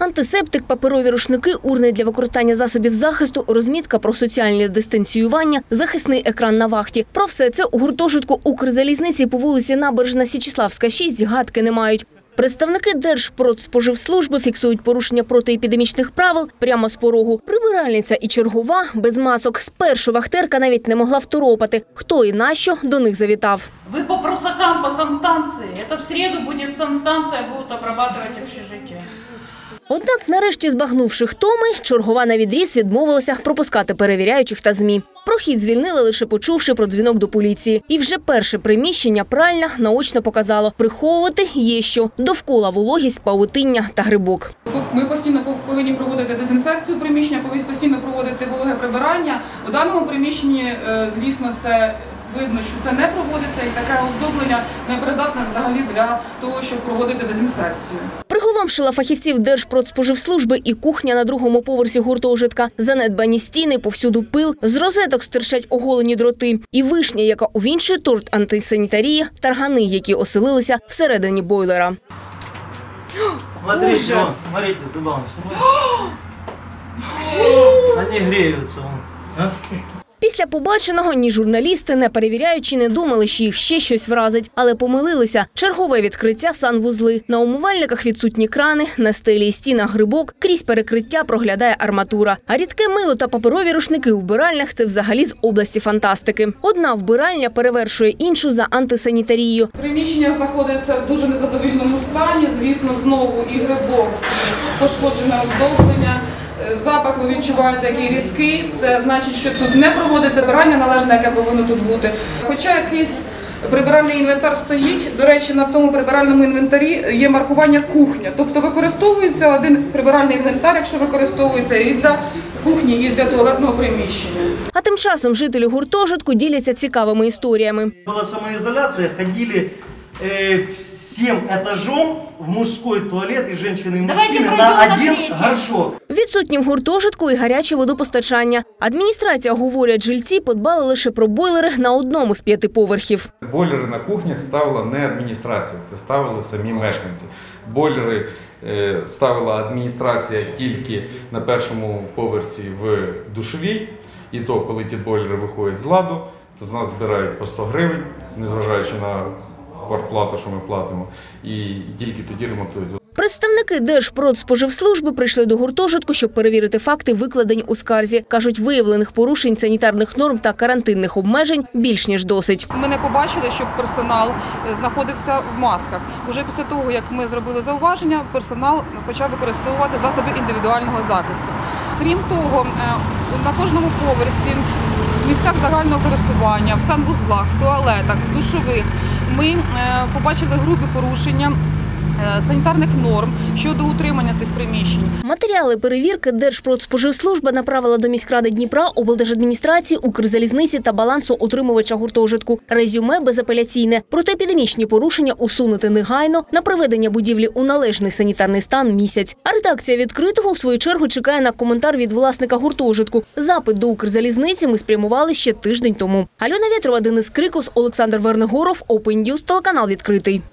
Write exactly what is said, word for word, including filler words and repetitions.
Антисептик, паперові рушники, урни для використання засобів захисту, розмітка про соціальне дистанціювання, захисний екран на вахті. Про все це у гуртожитку Укрзалізниці по вулиці Набережна Січеславська, шість гадки не мають. Представники Держпродспоживслужби фіксують порушення протиепідемічних правил прямо з порогу. Прибиральниця і чергова без масок. Спершу вахтерка навіть не могла второпати, хто і нащо до них завітав. Ви по просакам, по санстанції. Це в середу буде санстанція, будуть обрабатувати общежиття. Однак, нарешті збагнувши хтоми, чергова навідріз відмовилася пропускати перевіряючих та ЗМІ. Прохід звільнили, лише почувши про дзвінок до поліції. І вже перше приміщення, пральня, наочно показало – приховувати є що. Довкола вологість, павутиння та грибок. Ми постійно повинні проводити дезінфекцію приміщення, постійно проводити вологе прибирання. У даному приміщенні, звісно, це видно, що це не проводиться, і таке оздоблення не придатне взагалі для того, щоб проводити дезінфекцію. Приголомшила фахівців Держпродспоживслужби і кухня на другому поверсі гуртожитка. Занедбані стіни, повсюду пил, з розеток стирчать оголені дроти. І вишня, яка увінчує торт антисанітарії, таргани, які оселилися всередині бойлера. Смотрите, смотрите, туда он Они греются. Після побаченого ні журналісти, не перевіряючи, не думали, що їх ще щось вразить. Але помилилися. Чергове відкриття санвузли. На умивальниках відсутні крани, на стелі і стінах грибок, крізь перекриття проглядає арматура. А рідке мило та паперові рушники у вбиральнях – це взагалі з області фантастики. Одна вбиральня перевершує іншу за антисанітарією. Приміщення знаходиться в дуже незадовільному стані. Звісно, знову і грибок, і пошкоджене оздоблення. Запах ви відчуваєте, який різкий, це значить, що тут не проводиться прибирання належне, яке повинно тут бути. Хоча якийсь прибиральний інвентар стоїть, до речі, на тому прибиральному інвентарі є маркування «кухня». Тобто використовується один прибиральний інвентар, якщо використовується і для кухні, і для туалетного приміщення. А тим часом жителі гуртожитку діляться цікавими історіями. Була самоізоляція, ходили э, всем этажом в мужской туалет и женщины, и мужчины на один горшок. Відсутні в гуртожитку і гаряче водопостачання. Адміністрація, говорять жильці, подбали лише про бойлери на одному з п'яти поверхів. Бойлери на кухнях ставила не адміністрація, це ставили самі мешканці. Бойлери е, ставила адміністрація тільки на першому поверсі в душовій. І то, коли ті бойлери виходять з ладу, то з нас збирають по сто гривень, незважаючи на квартплату, що ми платимо, і тільки тоді ремонтують. Представники Держпродспоживслужби прийшли до гуртожитку, щоб перевірити факти, викладені у скарзі. Кажуть, виявлених порушень санітарних норм та карантинних обмежень більш ніж досить. Ми не побачили, щоб персонал знаходився в масках. Уже після того, як ми зробили зауваження, персонал почав використовувати засоби індивідуального захисту. Крім того, на кожному поверсі, в місцях загального користування, в санвузлах, в туалетах, в душових ми побачили грубі порушення санітарних норм щодо утримання цих приміщень. Матеріали перевірки Держпродспоживслужба направила до міськради Дніпра, облдержадміністрації, Укрзалізниці та балансоутримувача гуртожитку. Резюме безапеляційне. Протиепідемічні порушення усунути негайно, на приведення будівлі у належний санітарний стан місяць. А редакція «Відкритого» в свою чергу чекає на коментар від власника гуртожитку. Запит до Укрзалізниці ми спрямували ще тиждень тому. Альона Вєтрова, Денис Крикос, Олександр Вернигоров, Open News, телеканал «Відкритий».